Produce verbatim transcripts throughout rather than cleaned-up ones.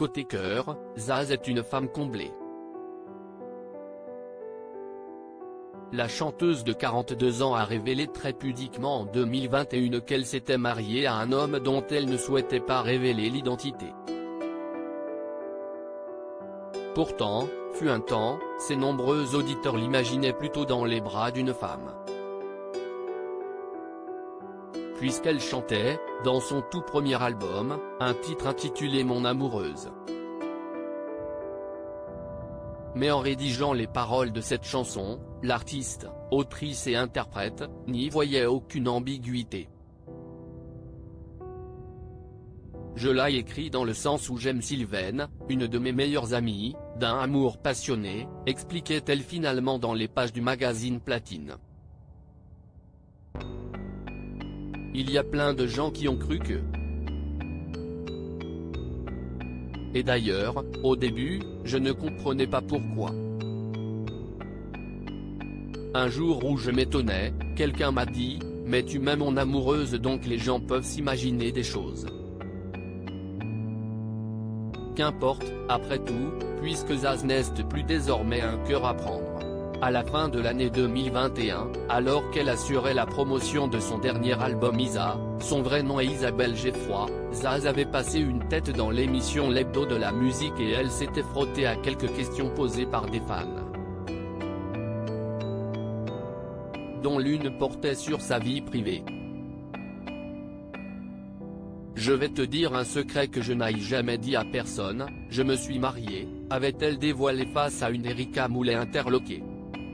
Côté cœur, Zaz est une femme comblée. La chanteuse de quarante-deux ans a révélé très pudiquement en deux mille vingt et un qu'elle s'était mariée à un homme dont elle ne souhaitait pas révéler l'identité. Pourtant, fut un temps, ses nombreux auditeurs l'imaginaient plutôt dans les bras d'une femme. Puisqu'elle chantait, dans son tout premier album, un titre intitulé Mon amoureuse. Mais en rédigeant les paroles de cette chanson, l'artiste, autrice et interprète, n'y voyait aucune ambiguïté. Je l'ai écrit dans le sens où j'aime Sylvaine, une de mes meilleures amies, d'un amour passionné, expliquait-elle finalement dans les pages du magazine Platine. Il y a plein de gens qui ont cru que. Et d'ailleurs, au début, je ne comprenais pas pourquoi. Un jour où je m'étonnais, quelqu'un m'a dit, mais tu m'aimes mon amoureuse donc les gens peuvent s'imaginer des choses. Qu'importe, après tout, puisque Zaz n'est plus désormais un cœur à prendre. À la fin de l'année deux mille vingt et un, alors qu'elle assurait la promotion de son dernier album Isa, son vrai nom est Isabelle Geffroy, Zaz avait passé une tête dans l'émission L'Hebdo de la musique et elle s'était frottée à quelques questions posées par des fans. Dont l'une portait sur sa vie privée. Je vais te dire un secret que je n'aille jamais dit à personne, je me suis mariée, avait-elle dévoilé face à une Erika Moulay interloquée.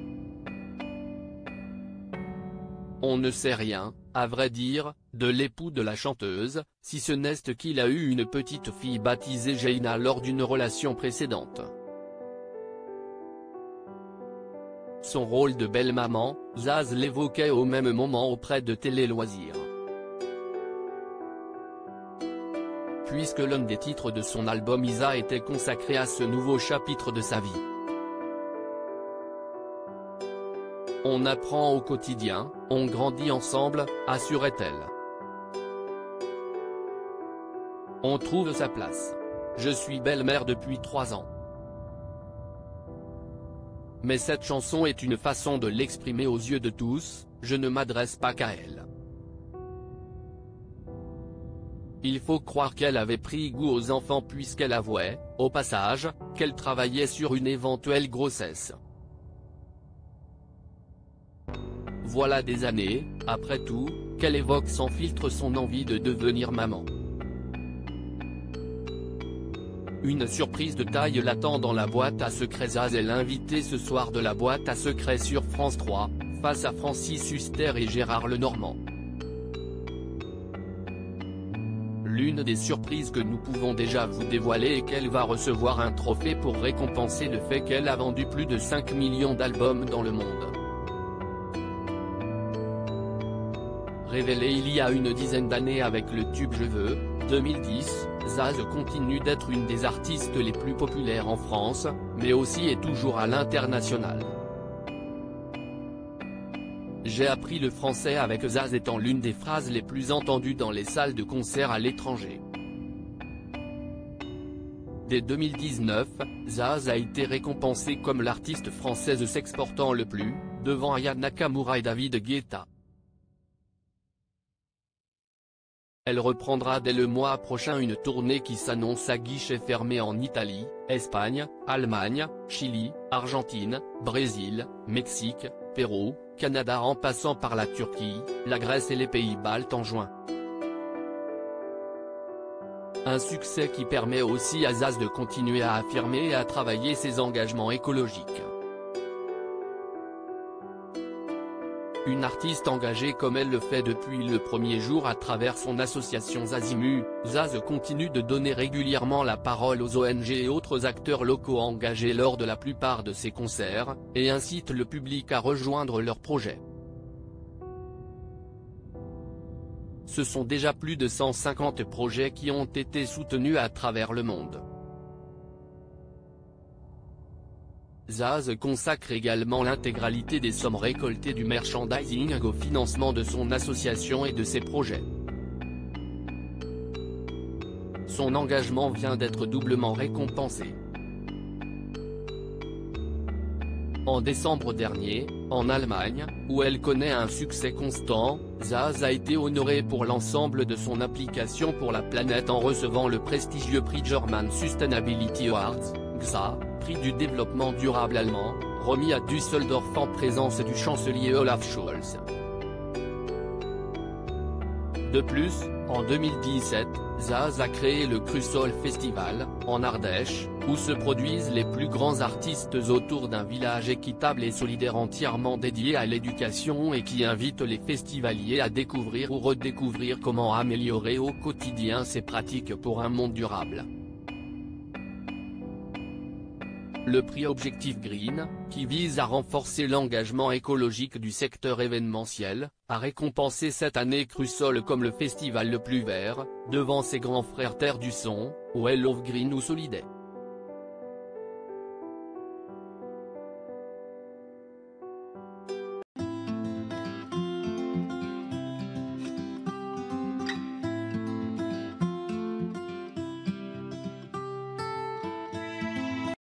On ne sait rien, à vrai dire, de l'époux de la chanteuse, si ce n'est qu'il a eu une petite fille baptisée Jaina lors d'une relation précédente. Son rôle de belle-maman, Zaz l'évoquait au même moment auprès de Télé Loisirs. Puisque l'un des titres de son album Isa était consacré à ce nouveau chapitre de sa vie. On apprend au quotidien, on grandit ensemble, assurait-elle. On trouve sa place. Je suis belle-mère depuis trois ans. Mais cette chanson est une façon de l'exprimer aux yeux de tous, je ne m'adresse pas qu'à elle. Il faut croire qu'elle avait pris goût aux enfants puisqu'elle avouait, au passage, qu'elle travaillait sur une éventuelle grossesse. Voilà des années, après tout, qu'elle évoque sans filtre son envie de devenir maman. Une surprise de taille l'attend dans la boîte à secrets. Zaz est l'invité ce soir de la boîte à secrets sur France trois, face à Francis Huster et Gérard Lenormand. L'une des surprises que nous pouvons déjà vous dévoiler est qu'elle va recevoir un trophée pour récompenser le fait qu'elle a vendu plus de cinq millions d'albums dans le monde. Révélée il y a une dizaine d'années avec le tube Je veux, deux mille dix, Zaz continue d'être une des artistes les plus populaires en France, mais aussi et toujours à l'international. J'ai appris le français avec Zaz étant l'une des phrases les plus entendues dans les salles de concert à l'étranger. Dès deux mille dix-neuf, Zaz a été récompensée comme l'artiste française s'exportant le plus, devant Aya Nakamura et David Guetta. Elle reprendra dès le mois prochain une tournée qui s'annonce à guichet fermé en Italie, Espagne, Allemagne, Chili, Argentine, Brésil, Mexique, Pérou, Canada en passant par la Turquie, la Grèce et les pays baltes en juin. Un succès qui permet aussi à Zaz de continuer à affirmer et à travailler ses engagements écologiques. Une artiste engagée comme elle le fait depuis le premier jour à travers son association Zazimu, Zaz continue de donner régulièrement la parole aux O N G et autres acteurs locaux engagés lors de la plupart de ses concerts, et incite le public à rejoindre leurs projets. Ce sont déjà plus de cent cinquante projets qui ont été soutenus à travers le monde. Zaz consacre également l'intégralité des sommes récoltées du merchandising au financement de son association et de ses projets. son engagement vient d'être doublement récompensé. En décembre dernier, en Allemagne, où elle connaît un succès constant, Zaz a été honorée pour l'ensemble de son application pour la planète en recevant le prestigieux prix German Sustainability Awards, G S A, prix du développement durable allemand, remis à Düsseldorf en présence du chancelier Olaf Scholz. De plus, en deux mille dix-sept, Zaz a créé le Crucial Festival, en Ardèche, où se produisent les plus grands artistes autour d'un village équitable et solidaire entièrement dédié à l'éducation et qui invite les festivaliers à découvrir ou redécouvrir comment améliorer au quotidien ces pratiques pour un monde durable. Le prix Objectif Green, qui vise à renforcer l'engagement écologique du secteur événementiel, a récompensé cette année Crucial comme le festival le plus vert, devant ses grands frères Terre du Son, Well of Green ou Solidaire.